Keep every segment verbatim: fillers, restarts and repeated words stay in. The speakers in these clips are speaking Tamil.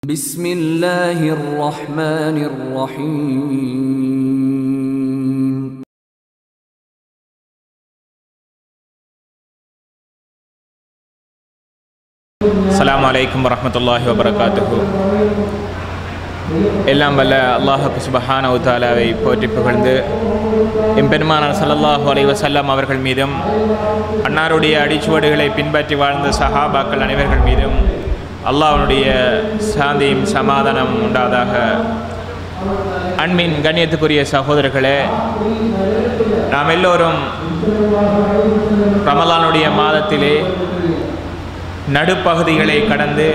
பிஸ்மில்லாஹிர் ரஹ்மானிர் ரஹீம். அஸ்ஸலாமு அலைக்கும் வரஹ்மத்துல்லாஹி வபரகாத்துஹு. எல்லாம் வல்ல அல்லாஹ் சுப்ஹானஹு வ தஆலாவை போற்றி புகழ்ந்து எம்பெருமானார் ஸல்லல்லாஹு அலைஹி வஸல்லம் அவர்கள் மீதும் அன்னாருடைய அடிச்சுவடுகளை பின்பற்றி வாழ்ந்த சஹாபாக்கள் அனைவர்கள் மீதும் அல்லாஹ்வுடைய சாந்தியும் சமாதானமும் உண்டாதாக. அன்பின் கண்ணியத்துக்குரிய சகோதரர்களே, நாம் எல்லோரும் ரமலானுடைய மாதத்திலே நடுப்பகுதிகளை கடந்து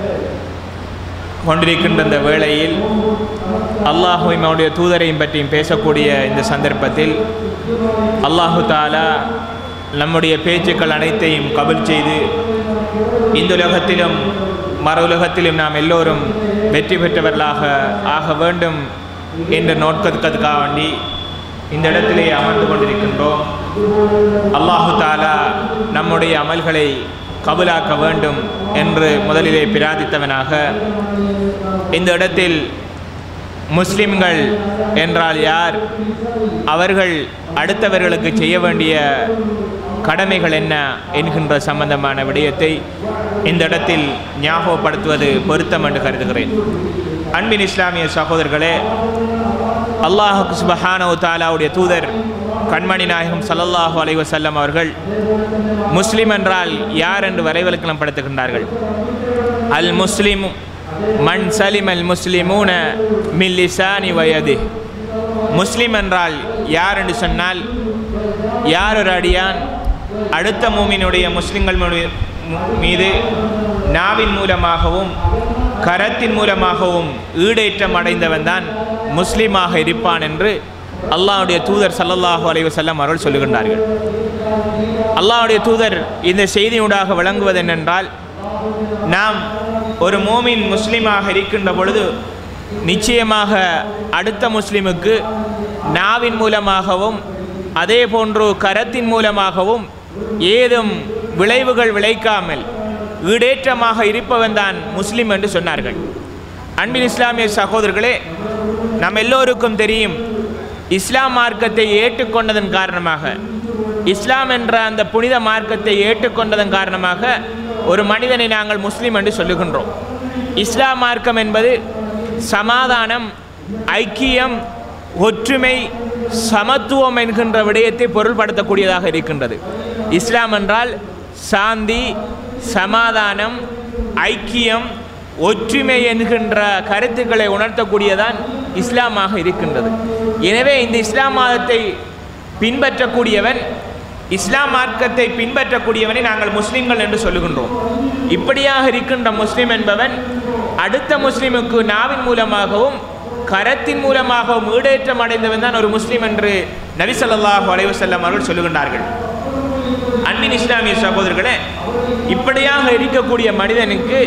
கொண்டிருக்கின்ற இந்த வேளையில் அல்லாஹுவையும் அவருடைய தூதரையும் பற்றியும் பேசக்கூடிய இந்த சந்தர்ப்பத்தில் அல்லாஹு தாலா நம்முடைய பேச்சுக்கள் அனைத்தையும் கபூல் செய்து இந்த உலகத்திலும் மறு உலகத்திலும் நாம் எல்லோரும் வெற்றி பெற்றவர்களாக ஆக வேண்டும் என்ற நோக்கத்துக்காக வேண்டி இந்த இடத்திலே அமர்ந்து கொண்டிருக்கின்றோம். அல்லாஹு தாலா நம்முடைய அமல்களை கபூலாக்க வேண்டும் என்று முதலிலே பிரார்த்தித்தவனாக, இந்த இடத்தில் முஸ்லிம்கள் என்றால் யார், அவர்கள் அடுத்தவர்களுக்கு செய்ய வேண்டிய கடமைகள் என்ன என்கின்ற சம்பந்தமான விடயத்தை இந்த இடத்தில் ஞாபகப்படுத்துவது பொருத்தம் என்று கருதுகிறேன். அன்பின் இஸ்லாமிய சகோதரர்களே, அல்லாஹ் சுப்ஹானஹு வ தஆலாவுடைய தூதர் கண்மணி நாயகம் ஸல்லல்லாஹு அலைஹி வஸல்லம் அவர்கள் முஸ்லிம் என்றால் யார் என்று வரைவிலக்கணம் படுத்துகின்றார்கள். அல் முஸ்லிம் மன் சலிம் அல் முஸ்லிமூன மின் லிசானி வ யதிஹ். முஸ்லிம் என்றால் யார் என்று சொன்னால், யார் ஒரு அடியான் அடுத்த மூமினுடைய முஸ்லிம்கள் மீது நாவின் மூலமாகவும் கரத்தின் மூலமாகவும் ஈடேற்றம் அடைந்தவன் தான் முஸ்லீமாக இருப்பான் என்று அல்லாஹ்வுடைய தூதர் ஸல்லல்லாஹு அலைஹி வஸல்லம் அவர்கள் சொல்லுகின்றார்கள். அல்லாஹ்வுடைய தூதர் இந்த செய்தியூடாக விளங்குவது என்னென்றால், நாம் ஒரு மோமின் முஸ்லீமாக இருக்கின்ற பொழுது நிச்சயமாக அடுத்த முஸ்லிமுக்கு நாவின் மூலமாகவும் அதே போன்று கரத்தின் மூலமாகவும் ஏதும் விளைவுகள் விளைக்காமல் ஈடேற்றமாக இருப்பவன் தான் முஸ்லிம் என்று சொன்னார்கள். அன்பின் இஸ்லாமிய சகோதரர்களே, நம் எல்லோருக்கும் தெரியும், இஸ்லாம் மார்க்கத்தை ஏற்றுக்கொண்டதன் காரணமாக, இஸ்லாம் என்ற அந்த புனித மார்க்கத்தை ஏற்றுக்கொண்டதன் காரணமாக ஒரு மனிதனை நாங்கள் முஸ்லீம் என்று சொல்லுகின்றோம். இஸ்லாம் மார்க்கம் என்பது சமாதானம், ஐக்கியம், ஒற்றுமை, சமத்துவம் என்கின்ற விடயத்தை பொருள்படுத்தக்கூடியதாக இருக்கின்றது. இஸ்லாம் என்றால் சாந்தி, சமாதானம், ஐக்கியம், ஒற்றுமை என்கின்ற கருத்துக்களை உணர்த்தக்கூடியதான் இஸ்லாமாக இருக்கின்றது. எனவே இந்த இஸ்லாம் மதத்தை பின்பற்றக்கூடியவன், இஸ்லாம் மார்க்கத்தை பின்பற்றக்கூடியவனை நாங்கள் முஸ்லிம்கள் என்று சொல்லுகின்றோம். இப்படியாக இருக்கின்ற முஸ்லிம் என்பவன் அடுத்த முஸ்லிமுக்கு நாவின் மூலமாகவும் கரத்தின் மூலமாகவும் ஈடேற்றம் அடைந்தவன் தான் ஒரு முஸ்லிம் என்று நபி ஸல்லல்லாஹு அலைஹி வஸல்லம் அவர்கள் சொல்லுகின்றார்கள். அன்பின் இஸ்லாமிய சகோதரர்களே, இப்படியாக இருக்கக்கூடிய மனிதனுக்கு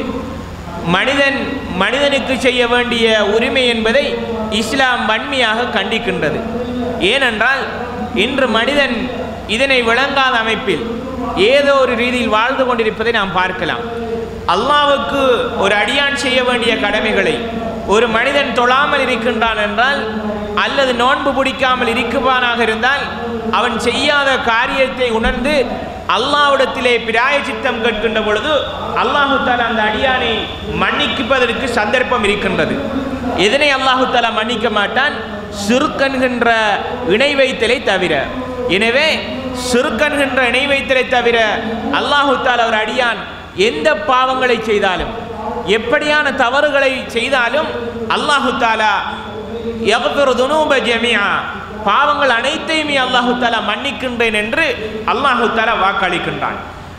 மனிதன் மனிதனுக்கு செய்ய வேண்டிய உரிமை என்பதை இஸ்லாம் வன்மையாக கண்டிக்கின்றது. ஏனென்றால் இன்று மனிதன் இதனை விளங்காத அமைப்பில் ஏதோ ஒரு ரீதியில் வாழ்ந்து கொண்டிருப்பதை நாம் பார்க்கலாம். அல்லாஹ்வுக்கு ஒரு அடியான் செய்ய வேண்டிய கடமைகளை ஒரு மனிதன் தொழாமல் இருக்கின்றான் என்றால், அல்லது நோன்பு பிடிக்காமல் இருக்குவானாக இருந்தால், அவன் செய்யாத காரியத்தை உணர்ந்து அல்லாஹ்விடத்திலே பிராயச்சித்தம் கேட்கின்ற பொழுது அல்லாஹு தஆலா அந்த அடியானை மன்னிப்பதற்கு சந்தர்ப்பம் இருக்கின்றது. எதனை அல்லாஹு தஆலா மன்னிக்க மாட்டான்? சிறுக்கன்கின்ற இணை வைத்தலை தவிர. எனவே சிறுக்கன்கின்ற இணை வைத்தலை தவிர அல்லாஹு தஆலா ஒரு அடியான் எந்த பாவங்களை செய்தாலும், எப்படியான தவறுகளை செய்தாலும் அல்லாஹு தஆலா யக்ஃபிரு துனூப ஜமீஆ, பாவங்கள் அனைத்தையுமே அல்லாஹு தஆலா மன்னிக்கின்றேன் என்று அல்லாஹு தஆலா வாக்களிக்கின்றான்.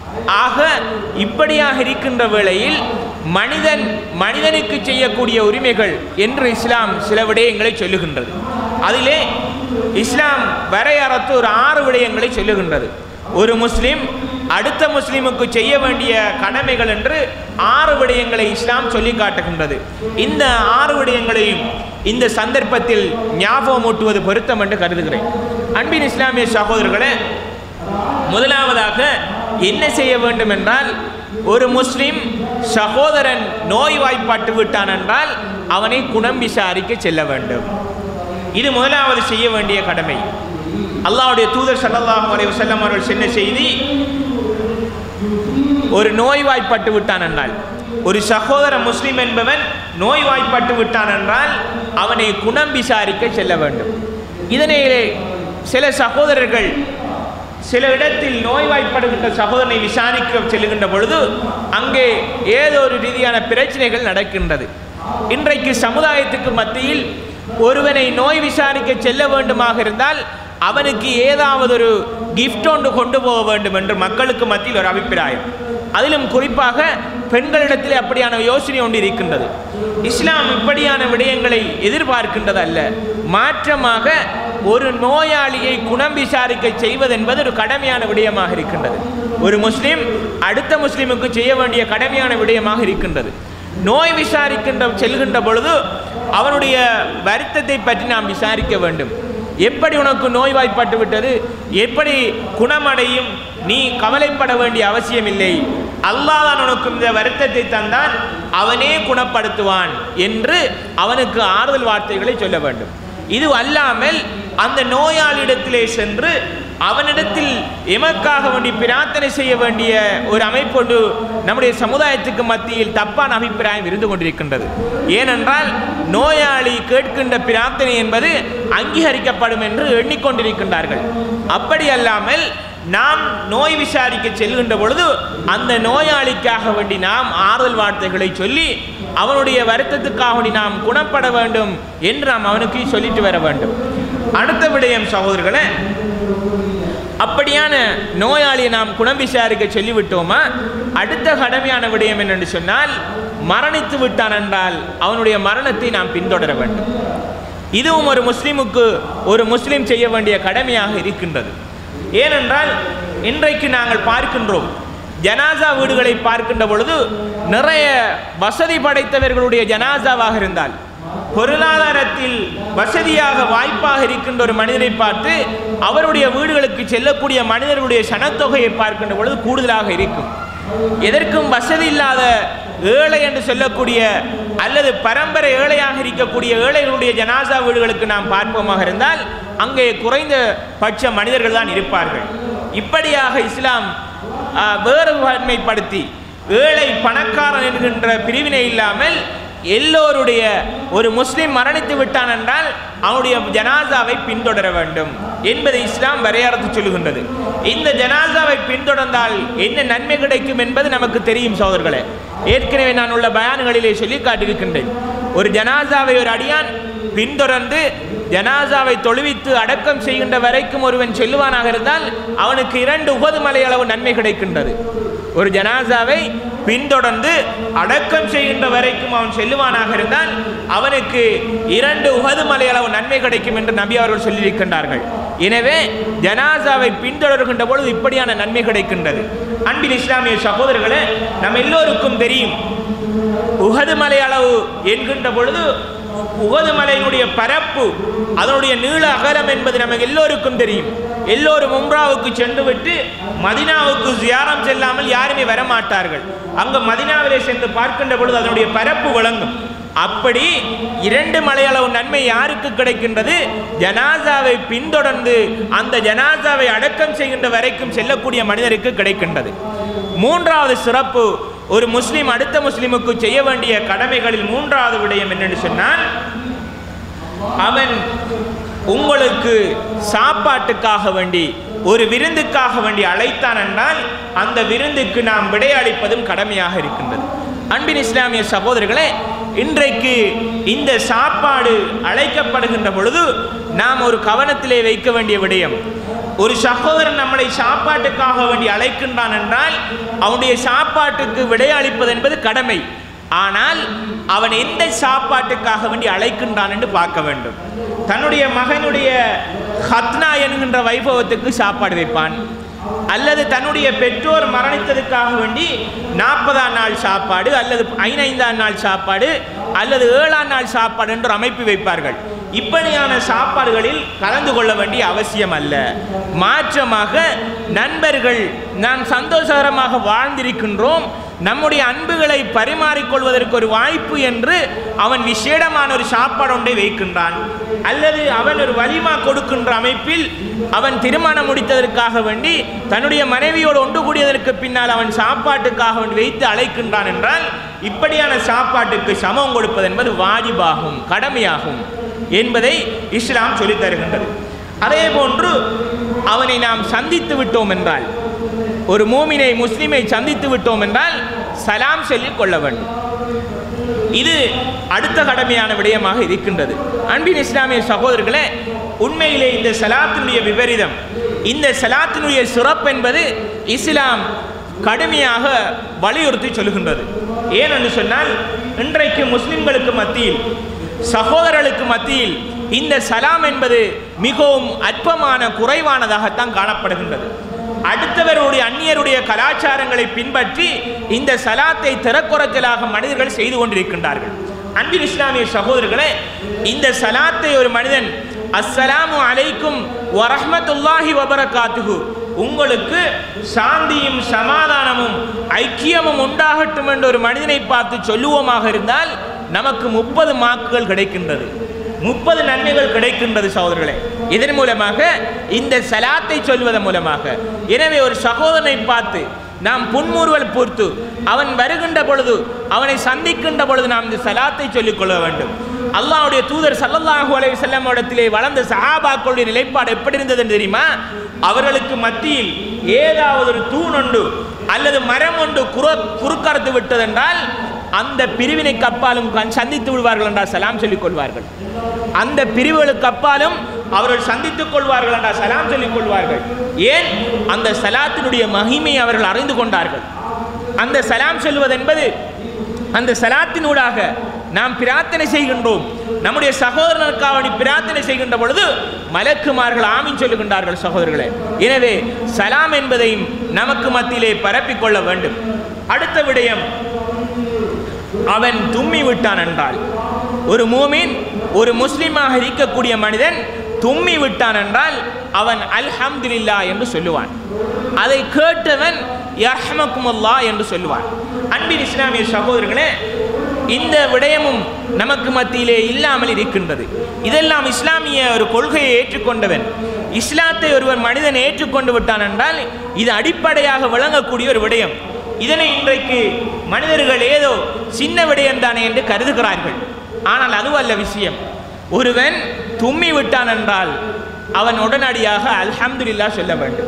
ஆக இப்படியாக இருக்கின்ற வேளையில் மனிதன் மனிதனுக்கு செய்யக்கூடிய உரிமைகள் என்று இஸ்லாம் சில விடயங்களை சொல்லுகின்றது. அதிலே இஸ்லாம் வரையறுத்து ஒரு ஆறு விடயங்களை சொல்லுகின்றது. ஒரு முஸ்லிம் அடுத்த முஸ்லிமுக்கு செய்ய வேண்டிய கடமைகள் என்று ஆறு விடயங்களை இஸ்லாம் சொல்லி காட்டுகின்றது. இந்த ஆறு விடயங்களையும் இந்த சந்தர்ப்பத்தில் ஞாபகமூட்டுவது பொருத்தம் என்று கருதுகிறேன். அன்பின் இஸ்லாமிய சகோதரர்களே, முதலாவதாக என்ன செய்ய வேண்டும் என்றால், ஒரு முஸ்லிம் சகோதரன் நோய்வாய்ப்பட்டு விட்டான் என்றால் அவனை குணம் விசாரிக்க செல்ல வேண்டும். இது முதலாவது செய்ய வேண்டிய கடமை. அல்லாஹ்வுடைய தூதர் ஸல்லல்லாஹு அலைஹி வஸல்லம் அவர்கள் சொன்ன செய்தி, ஒரு நோய்வாய்ப்பட்டு விட்டான் என்றால், ஒரு சகோதர முஸ்லிம் என்பவன் நோய்வாய்ப்பட்டு விட்டான் என்றால் அவனை குணம் விசாரிக்க செல்ல வேண்டும். இதனை சில சகோதரர்கள் சில இடத்தில் நோய்வாய்ப்படுகின்ற சகோதரனை விசாரிக்க செல்லுகின்ற பொழுது அங்கே ஏதோ ஒரு ரீதியான பிரச்சனைகள் நடக்கின்றது. இன்றைக்கு சமுதாயத்துக்கு மத்தியில் ஒருவனை நோய் விசாரிக்க செல்ல வேண்டுமாக இருந்தால் அவனுக்கு ஏதாவது ஒரு கிஃப்ட் ஒன்று கொண்டு போக வேண்டும் என்று மக்களுக்கு மத்தியில் ஒரு அபிப்பிராயம். அதிலும் குறிப்பாக பெண்களிடத்தில் அப்படியான யோசனை ஒன்று இருக்கின்றது. இஸ்லாம் இப்படியான விடயங்களை எதிர்பார்க்கின்றது அல்ல. மாற்றமாக ஒரு நோயாளியை குணம் விசாரிக்க செய்வது என்பது ஒரு கடமையான விடயமாக இருக்கின்றது. ஒரு முஸ்லிம் அடுத்த முஸ்லிமுக்கு செய்ய வேண்டிய கடமையான விடயமாக இருக்கின்றது. நோய் விசாரிக்கின்ற செல்கின்ற பொழுது அவனுடைய வருத்தத்தை பற்றி நாம் விசாரிக்க வேண்டும். எப்படி உனக்கு நோய்வாய்ப்பட்டு விட்டது, எப்படி குணமடையும், நீ கவலைப்பட வேண்டிய அவசியம் இல்லை, அல்லாஹ் தான் உனக்கு இந்த வருத்தத்தை தந்தான், அவனே குணப்படுத்துவான் என்று அவனுக்கு ஆறுதல் வார்த்தைகளை சொல்ல வேண்டும். இது அல்லாமல் அந்த நோயாளியிடத்திலே சென்று அவனிடத்தில் எமக்காக வேண்டி பிரார்த்தனை செய்ய வேண்டிய ஒரு அமைப்பொண்டு நம்முடைய சமுதாயத்துக்கு மத்தியில் தப்பான அபிப்பிராயம் இருந்து கொண்டிருக்கின்றது. ஏனென்றால் நோயாளி கேட்கின்ற பிரார்த்தனை என்பது அங்கீகரிக்கப்படும் என்று எண்ணிக்கொண்டிருக்கின்றார்கள். அப்படி அல்லாமல் நாம் நோய் விசாரிக்க செல்கின்ற பொழுது அந்த நோயாளிக்காக வேண்டி நாம் ஆறுதல் வார்த்தைகளை சொல்லி அவனுடைய வருத்தத்துக்காக வேண்டி நாம் குணப்பட வேண்டும் என்று நாம் அவனுக்கு சொல்லிட்டு வர வேண்டும். அடுத்த விடயம் சகோதரர்களே, அப்படியான நோயாளியை நாம் குணம் விசாரிக்க சொல்லிவிட்டோமா, அடுத்த கடமையான விடயம் என்னென்று சொன்னால், மரணித்து விட்டான் என்றால் அவனுடைய மரணத்தை நாம் பின்தொடர வேண்டும். இதுவும் ஒரு முஸ்லிமுக்கு ஒரு முஸ்லிம் செய்ய வேண்டிய கடமையாக இருக்கின்றது. ஏனென்றால் இன்றைக்கு நாங்கள் பார்க்கின்றோம், ஜனாசா வீடுகளை பார்க்கின்ற பொழுது நிறைய வசதி படைத்தவர்களுடைய ஜனாசாவாக இருந்தால், பொருளாதாரத்தில் வசதியாக வாய்ப்பாக இருக்கின்ற ஒரு மனிதரை பார்த்து அவருடைய வீடுகளுக்கு செல்லக்கூடிய மனிதர்களுடைய சனத்தொகையை பார்க்கின்ற பொழுது கூடுதலாக இருக்கும். எதற்கும் வசதி இல்லாத ஏழை என்று சொல்லக்கூடிய அல்லது பரம்பரை ஏழையாக இருக்கக்கூடிய ஏழைகளுடைய ஜனாசா வீடுகளுக்கு நாம் பார்ப்போமாக இருந்தால் அங்கே குறைந்த பட்ச மனிதர்கள் தான் இருப்பார்கள். இப்படியாக இஸ்லாம் வேறுபான்மைப்படுத்தி ஏழை பணக்காரன் என்கின்ற பிரிவினை இல்லாமல் எல்லோருடைய ஒரு முஸ்லிம் மரணித்து விட்டான் என்றால் அவனுடைய ஜனாசாவை பின்தொடர வேண்டும் என்பதை இஸ்லாம் வரையறுத்து சொல்லுகின்றது. இந்த ஜனாசாவை பின்தொடர்ந்தால் என்ன நன்மை கிடைக்கும் என்பது நமக்கு தெரியும் சகோதரர்களே. ஏற்கனவே நான் உள்ள பயான்களிலே சொல்லி காட்டியிருக்கின்றேன். ஒரு ஜனாசாவை ஒரு அடியான் பின்தொடர்ந்து ஜனாசாவை தொழுவித்து அடக்கம் செய்கின்ற வரைக்கும் ஒருவன் செல்லுவானாக இருந்தால் அவனுக்கு இரண்டு உகது மலை அளவு நன்மை கிடைக்கின்றது. ஒரு ஜனாசாவை பின்தொடர்ந்து அடக்கம் செய்கின்ற வரைக்கும் அவன் செல்லுவானாக இருந்தால் அவனுக்கு இரண்டு உகது மலை அளவு நன்மை கிடைக்கும் என்று நபி அவர்கள் சொல்லியிருக்கின்றார்கள். எனவே ஜனாசாவை பின்தொடர்கின்ற பொழுது இப்படியான நன்மை கிடைக்கின்றது. அன்பில் இஸ்லாமிய சகோதரர்களே, நம் எல்லோருக்கும் தெரியும், உகது மலை அளவு என்கின்ற பொழுது உகது மலையினுடைய பரப்பு அதனுடைய நீள அகலம் என்பது நமக்கு எல்லோருக்கும் தெரியும். எல்லோரும் உம்ராவுக்கு சென்று விட்டு மதினாவுக்கு ஜியாரம் செல்லாமல் யாருமே வரமாட்டார்கள். அங்கு மதினாவிலே சென்று பார்க்கின்ற பொழுது அதனுடைய பரப்பு விளங்கும். அப்படி இரண்டு மலையளவு நன்மை யாருக்கு கிடைக்கின்றது? ஜனாசாவை பின்தொடர்ந்து அந்த ஜனாசாவை அடக்கம் செய்கின்ற வரைக்கும் செல்லக்கூடிய மனிதருக்கு கிடைக்கின்றது. மூன்றாவது சிறப்பு, ஒரு முஸ்லிம் அடுத்த முஸ்லிமுக்கு செய்ய வேண்டிய கடமைகளில் மூன்றாவது விடயம் என்னென்னு சொன்னால், அவன் உங்களுக்கு சாப்பாட்டுக்காக வேண்டி ஒரு விருந்துக்காக வேண்டி அழைத்தான் என்றால் அந்த விருந்துக்கு நாம் விடையளிப்பதும் கடமையாக இருக்கின்றது. அன்பின் இஸ்லாமிய சகோதரர்களே, இன்றைக்கு இந்த சாப்பாடு அழைக்கப்படுகின்ற பொழுது நாம் ஒரு கவனத்திலே வைக்க வேண்டிய விடயம், ஒரு சகோதரன் நம்மளை சாப்பாட்டுக்காக வேண்டி அழைக்கின்றான் என்றால் அவனுடைய சாப்பாட்டுக்கு விடையளிப்பது என்பது கடமை. ஆனால் அவன் எந்த சாப்பாட்டுக்காக வேண்டி அழைக்கின்றான் என்று பார்க்க வேண்டும். தன்னுடைய மகனுடைய ஹத்னா என்கின்ற வைபவத்துக்கு சாப்பாடு வைப்பான், அல்லது தன்னுடைய பெற்றோர் மரணித்ததுக்காக வேண்டி நாற்பதாம் நாள் சாப்பாடு அல்லது ஐந்தைந்தாம் நாள் சாப்பாடு அல்லது ஏழாம் நாள் சாப்பாடு என்று அமைப்பு வைப்பார்கள். இப்படியான சாப்பாடுகளில் கலந்து கொள்ள வேண்டிய அவசியம் அல்ல. மாற்றமாக நண்பர்கள் நாம் சந்தோஷகரமாக வாழ்ந்திருக்கின்றோம், நம்முடைய அன்புகளை பரிமாறிக்கொள்வதற்கு ஒரு வாய்ப்பு என்று அவன் விசேடமான ஒரு சாப்பாடு ஒன்றை வைக்கின்றான், அல்லது அவன் ஒரு வலிமா கொடுக்கின்ற அமைப்பில் அவன் திருமணம் முடித்ததற்காக வேண்டி தன்னுடைய மனைவியோடு ஒன்று கூடியதற்கு பின்னால் அவன் சாப்பாட்டுக்காக வேண்டி வைத்து அழைக்கின்றான் என்றால் இப்படியான சாப்பாட்டுக்கு சமம் கொடுப்பது என்பது வாஜிபாகும், கடமையாகும் என்பதை இஸ்லாம் சொல்லித் தருகின்றது. அதே போன்று அவனை நாம் சந்தித்து விட்டோம் என்றால், ஒரு மூமினை முஸ்லிமை சந்தித்து விட்டோம் என்றால் சலாம் சொல்லிக் கொள்ள வேண்டும். இது அடுத்த கடமையான விடயமாக இருக்கின்றது. அன்பின் இஸ்லாமிய சகோதரர்களே, உண்மையிலே இந்த சலாத்தினுடைய விபரீதம், இந்த சலாத்தினுடைய சிறப்பு என்பது இஸ்லாம் கடுமையாக வலியுறுத்தி சொல்கின்றது. ஏனென்று சொன்னால், இன்றைக்கு முஸ்லிம்களுக்கு மத்தியில், சகோதரர்களுக்கு மத்தியில் இந்த சலாம் என்பது மிகவும் அற்பமான குறைவானதாகத்தான் காணப்படுகின்றது. அடுத்தவருடைய அந்நியருடைய கலாச்சாரங்களை பின்பற்றி இந்த சலாத்தை திறக்குறைச்சலாக மனிதர்கள் செய்து கொண்டிருக்கின்றார்கள். அன்பின் இஸ்லாமிய சகோதரர்களே, இந்த சலாத்தை ஒரு மனிதன் அஸ்ஸலாமு அலைக்கும் வரஹ்மத்துல்லாஹி வபரகாத்துஹு, உங்களுக்கு சாந்தியும் சமாதானமும் ஐக்கியமும் உண்டாகட்டும் என்று ஒரு மனிதனை பார்த்து சொல்லுவோமாக இருந்தால் நமக்கு முப்பது மார்க்குகள் கிடைக்கின்றது, முப்பது நன்மைகள் கிடைக்கின்றது சகோதரர்களே. இதன் மூலமாக, இந்த சலாத்தை சொல்வதன் மூலமாக. எனவே ஒரு சகோதரனை பார்த்து நாம் புன்முறுவல் பூர்த்து அவன் வருகின்ற பொழுது, அவனை சந்திக்கின்ற பொழுது நாம் இந்த சலாத்தை சொல்லிக் கொள்ள வேண்டும். அல்லாஹ்வுடைய தூதர் ஸல்லல்லாஹு அலைஹி வஸல்லம் இடத்திலே வளர்ந்த சஹாபாக்களுடைய நிலைப்பாடு எப்படி இருந்தது தெரியுமா? அவர்களுக்கு மத்தியில் ஏதாவது ஒரு தூண் ஒன்று அல்லது மரம் ஒன்று குறுக்கறுத்து விட்டதென்றால் அந்த பிரிவினைக்கு அப்பாலும் சந்தித்து விடுவார்கள் என்றால் சலாம் சொல்லிக் கொள்வார்கள். அந்த பிரிவுகளுக்கு அப்பாலும் அவர்கள் சந்தித்துக் கொள்வார்கள் என்றால் சலாம் சொல்லிக் கொள்வார்கள். ஏன்? அந்த சலாத்தினுடைய மகிமை அவர்கள் அறிந்து கொண்டார்கள். அந்த சலாம் சொல்வது என்பது, அந்த சலாத்தினூடாக நாம் பிரார்த்தனை செய்கின்றோம், நம்முடைய சகோதரனுக்காக பிரார்த்தனை செய்கின்ற பொழுது மலக்குமார்கள் ஆமீன் சொல்லுகின்றார்கள் சகோதரர்களே. எனவே சலாம் என்பதையும் நமக்கு மத்தியிலே பரப்பிக்கொள்ள வேண்டும். அடுத்த விடயம், அவன் தும்மி விட்டான் என்றால், ஒரு மூமின், ஒரு முஸ்லிமாக இருக்கக்கூடிய மனிதன் தும்மி விட்டான் என்றால் அவன் அல்ஹம்துலில்லாஹ் என்று சொல்லுவான். அதை கேட்டவன் யர்ஹமக்குமுல்லாஹ் என்று சொல்லுவான். அன்பின் இஸ்லாமிய சகோதரர்களே, இந்த விடயமும் நமக்கு மத்தியிலே இல்லாமல் இருக்கின்றது. இதெல்லாம் இஸ்லாமிய ஒரு கொள்கையை ஏற்றுக்கொண்டவன், இஸ்லாத்தை ஒருவர் மனிதன் ஏற்றுக்கொண்டு விட்டான் என்றால் இது அடிப்படையாக விளங்கக்கூடிய ஒரு விடயம். இதனை இன்றைக்கு மனிதர்கள் ஏதோ சின்ன விடயம் தானே என்று கருதுகிறார்கள். ஆனால் அதுவல்ல விஷயம். ஒருவன் தும்மி விட்டான் என்றால் அவன் உடனடியாக அல்ஹம்துலில்லாஹ் சொல்ல வேண்டும்.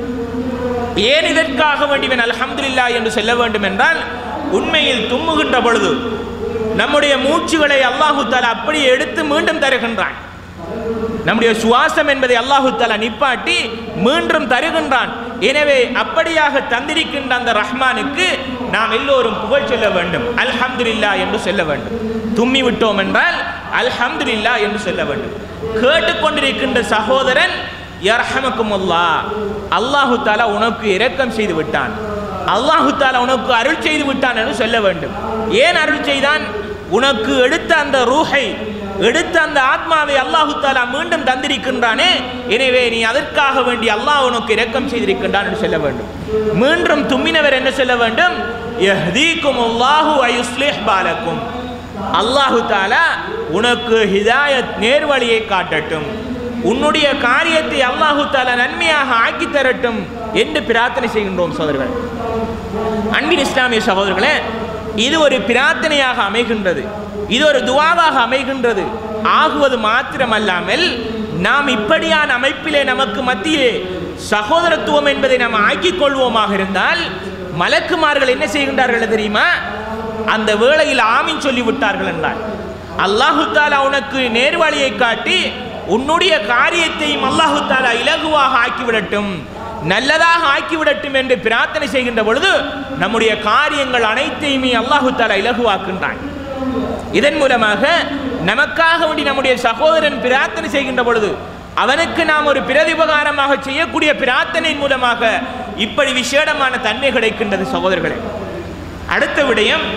ஏன் இதற்காக வேண்டியவன் அல்ஹம்துலில்லாஹ் என்று சொல்ல வேண்டும் என்றால், உண்மையில் தும்முகின்ற பொழுது நம்முடைய மூச்சுகளை அல்லாஹு தஆலா அப்படியே எடுத்து மீண்டும் தருகின்றான். நம்முடைய சுவாசம் என்பதை அல்லாஹு தஆலா நிப்பாட்டி மீண்டும் தருகின்றான். எனவே அப்படியாக தந்திருக்கின்ற அந்த ரஹ்மானுக்கு நாம் எல்லோரும் புகழ் சொல்ல வேண்டும், அல்ஹம்துலில்லாஹ் என்று சொல்ல வேண்டும். தும்மி விட்டோம் என்றால் அல்ஹம்துலில்லாஹ் என்று சொல்ல வேண்டும். கேட்டுக்கொண்டிருக்கின்ற சகோதரன் யர்ஹமக்குமுல்லாஹ், அல்லாஹு தஆலா உனக்கு இரக்கம் செய்து விட்டான், அல்லாஹு தஆலா உனக்கு அருள் செய்து விட்டான் என்று சொல்ல வேண்டும். ஏன் அருள் செய்தான்? உனக்கு எடுத்த அந்த ரூஹை, எடுத்த அந்த ஆத்மாவை அல்லாஹு தஆலா மீண்டும் தந்திருக்கின்றானே, எனவே நீ அதற்காக வேண்டி அல்லாஹ் உனக்கு இரக்கம் செய்திருக்கின்றான் என்று சொல்ல வேண்டும். மீண்டும் தும்மினவர் என்ன சொல்ல வேண்டும்? யஹ்தீகுமுல்லாஹு வ யுஸ்லிஹ் பாலக்கும், அல்லாஹு தஆலா உனக்கு ஹிதாயத், நேர்வழியை காட்டட்டும், உன்னுடைய காரியத்தை அல்லாஹு தஆலா நன்மையாக ஆக்கி தரட்டும் என்று பிரார்த்தனை செய்கின்றோம் சகோதரர்களே. அன்பின் இஸ்லாமிய சகோதரர்களே, இது ஒரு பிரார்த்தனையாக அமைகின்றது, இது ஒரு துஆவாக அமைகின்றது. ஆகுவது மாத்திரமல்லாமல் நாம் இப்படியான அமைப்பிலே நமக்கு மத்தியிலே சகோதரத்துவம் என்பதை நாம் ஆக்கிக் கொள்வோமாக இருந்தால் மலக்குமார்கள் என்ன செய்கின்றார்கள் தெரியுமா? அந்த வேளையில் ஆமீன் சொல்லி விட்டார்கள் என்றால் அல்லாஹு தஆலா உனக்கு நேர்வழியை காட்டி உன்னுடைய காரியத்தையும் அல்லாஹு தஆலா இலகுவாக ஆக்கிவிடட்டும், நல்லதாக ஆக்கிவிடட்டும் என்று பிரார்த்தனை செய்கின்ற பொழுது நம்முடைய காரியங்கள் அனைத்தையுமே அல்லாஹு தஆலா இலகுவாக்குகின்றான். இதன் மூலமாக நமக்காக வேண்டி நம்முடைய சகோதரன் பிரார்த்தனை செய்கின்ற பொழுது அவனுக்கு நாம் ஒரு பிரதிபகாரமாக செய்யக்கூடிய பிரார்த்தனையின் மூலமாக இப்படி விசேடமான தன்மை கிடைக்கின்றது சகோதரர்களே. அடுத்த விடயம்,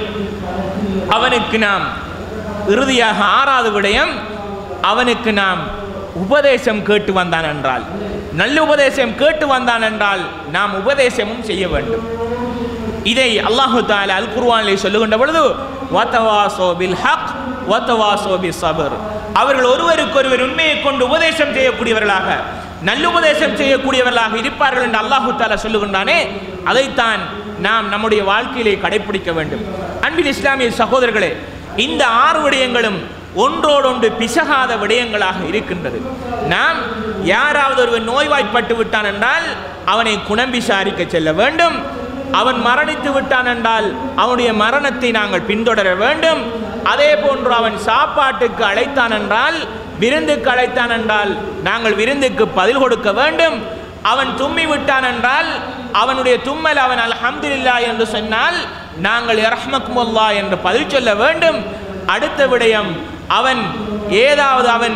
அவனுக்கு நாம் இறுதியாக ஆறாவது விடயம், அவனுக்கு நாம் உபதேசம் கேட்டு வந்தான் என்றால், நல்ல உபதேசம் கேட்டு வந்தான் என்றால் நாம் உபதேசமும் செய்ய வேண்டும். இதை அல்லாஹு தஆலா அல் குர்ஆனிலே சொல்லுகின்ற பொழுது வதவாஸோ பில் ஹக் வதவாஸோ பிஸ் ஸப்ர், அவர்கள் ஒருவருக்கொருவர் உண்மையை கொண்டு உபதேசம் செய்யக்கூடியவர்களாக நல்லுபதேசம் செய்யக்கூடியவர்களாக இருப்பார்கள் என்று அல்லாஹு தஆலா சொல்லுகின்றானே, அதைத்தான் நாம் நம்முடைய வாழ்க்கையிலே கடைபிடிக்க வேண்டும். அன்பின் இஸ்லாமிய சகோதரர்களே, இந்த ஆறு விடயங்களும் ஒன்றோடொன்று பிசகாத விடயங்களாக இருக்கின்றது. நாம் யாராவது ஒருவன் நோய்வாய்ப்பட்டு விட்டான் என்றால் அவனை குணம் விசாரிக்க செல்ல வேண்டும். அவன் மரணித்து விட்டான் என்றால் அவனுடைய மரணத்தை நாங்கள் பின்தொடர வேண்டும். அதே போன்று அவன் சாப்பாட்டுக்கு அழைத்தான் என்றால், விருந்துக்கு அழைத்தான் என்றால் நாங்கள் விருந்துக்கு பதில் கொடுக்க வேண்டும். அவன் தும்மி விட்டான் என்றால் அவனுடைய தும்மல் அவன் அல்ஹம்துலில்லாஹ் என்று சொன்னால் நாங்கள் யர்ஹமக்குமுல்லாஹ் என்று பதில் சொல்ல வேண்டும். அடுத்த விடயம், அவன் ஏதாவது அவன்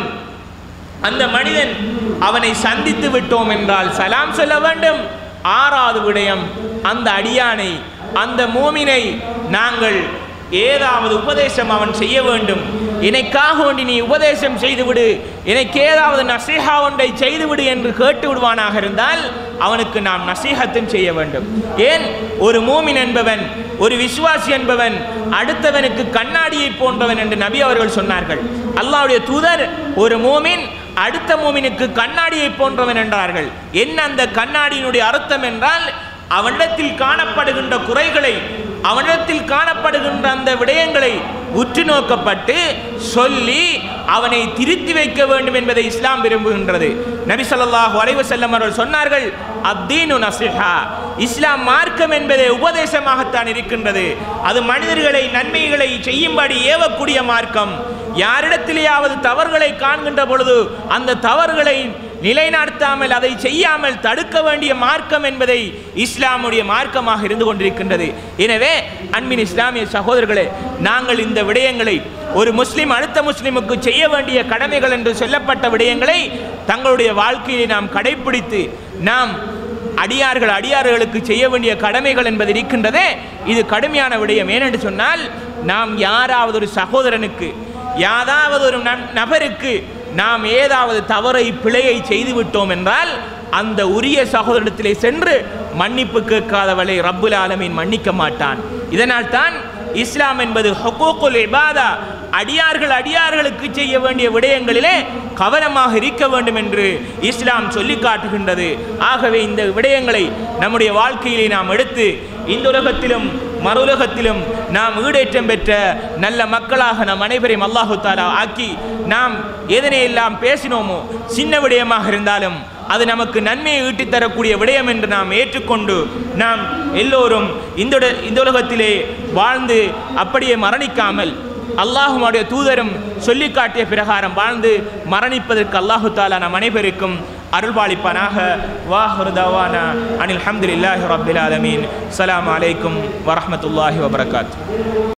அந்த மனிதன் அவனை சந்தித்து விட்டோம் என்றால் சலாம் சொல்ல வேண்டும். ஆறாவது விடயம், அந்த அடியானை அந்த மூமினை நாங்கள் ஏதாவது உபதேசம் அவன் செய்ய வேண்டும். எனக்காக வேண்டி நீ உபதேசம் செய்துவிடு, எனக்கு ஏதாவது நசீஹா ஒன்றை செய்துவிடு என்று கேட்டு விடுவானாக இருந்தால் அவனுக்கு நாம் நசீஹத்தும் செய்ய வேண்டும். ஏன், ஒரு மூமின் என்பவன், ஒரு விசுவாசி என்பவன் அடுத்தவனுக்கு கண்ணாடியை போன்றவன் என்று நபி அவர்கள் சொன்னார்கள். அல்லாஹ்வுடைய தூதர் ஒரு மூமின் அடுத்த மூமினுக்கு கண்ணாடியை போன்றவன் என்றார்கள். என்ன அந்த கண்ணாடியினுடைய அர்த்தம் என்றால், அவனிடத்தில் காணப்படுகின்ற குறைகளை, அவனிடத்தில் காணப்படுகின்ற அந்த விடயங்களை உற்று நோக்கப்பட்டு சொல்லி அவனை திருத்தி வைக்க வேண்டும் என்பதை இஸ்லாம் விரும்புகின்றது. நபி ஸல்லல்லாஹு அலைஹி வஸல்லம் அவர்கள் சொன்னார்கள், அத்தீனு நஸீஹா, இஸ்லாம் மார்க்கம் என்பதே உபதேசமாகத்தான் இருக்கின்றது. அது மனிதர்களை நன்மைகளை செய்யும்படி ஏவக்கூடிய மார்க்கம். யாரிடத்திலேயாவது தவறுகளை காண்கின்ற பொழுது அந்த தவறுகளை நிலைநாட்டாமல் அதை செய்யாமல் தடுக்க வேண்டிய மார்க்கம் என்பதை இஸ்லாமுடைய மார்க்கமாக இருந்து கொண்டிருக்கின்றது. எனவே அன்பின் இஸ்லாமிய சகோதரர்களே, நாங்கள் இந்த விடயங்களை ஒரு முஸ்லிம் அடுத்த முஸ்லிமுக்கு செய்ய வேண்டிய கடமைகள் என்று சொல்லப்பட்ட விடயங்களை தங்களுடைய வாழ்க்கையை நாம் கடைபிடித்து நாம் அடியார்கள் அடியார்களுக்கு செய்ய வேண்டிய கடமைகள் என்பது இருக்கின்றதே, இது கடுமையான விடயம். ஏனென்று சொன்னால், நாம் யாராவது ஒரு சகோதரனுக்கு யாராவது ஒரு நபருக்கு நாம் ஏதாவது தவறை பிழையை செய்து விட்டோம் என்றால் அந்த உரிய சகோதரத்திலே சென்று மன்னிப்பு கேட்காதவளை ரப்புல் ஆலமீன் மன்னிக்க மாட்டான். இதனால் தான் இஸ்லாம் என்பது ஹுகூகுல் இபாதா, அடியார்கள் அடியார்களுக்கு செய்ய வேண்டிய விடயங்களிலே கவனமாக இருக்க வேண்டும் என்று இஸ்லாம் சொல்லி காட்டுகின்றது. ஆகவே இந்த விடயங்களை நம்முடைய வாழ்க்கையிலே நாம் எடுத்து இந்த உலகத்திலும் மறுலகத்திலும் நாம் ஈடேற்றம் பெற்ற நல்ல மக்களாக நம் அனைவரையும் அல்லாஹு தஆலா ஆக்கி, நாம் எதனையெல்லாம் பேசினோமோ சின்ன விடயமாக இருந்தாலும் அது நமக்கு நன்மையை ஈட்டி தரக்கூடிய விடயம் என்று நாம் ஏற்றுக்கொண்டு நாம் எல்லோரும் இந்த இந்த உலகத்திலே வாழ்ந்து அப்படியே மரணிக்காமல் அல்லாஹ்வுடைய தூதரும் சொல்லி காட்டிய பிரகாரம் வாழ்ந்து மரணிப்பதற்கு அல்லாஹு தஆலா நம் அனைவருக்கும் அருள்பாலிப்பானாக. வாஹிரு தவானா அனில் ஹம்துலில்லாஹி ரப்பில் ஆலமீன். ஸலாமு அலைக்கும் வரஹ்மத்துல்லாஹி வபரகாத்துஹு.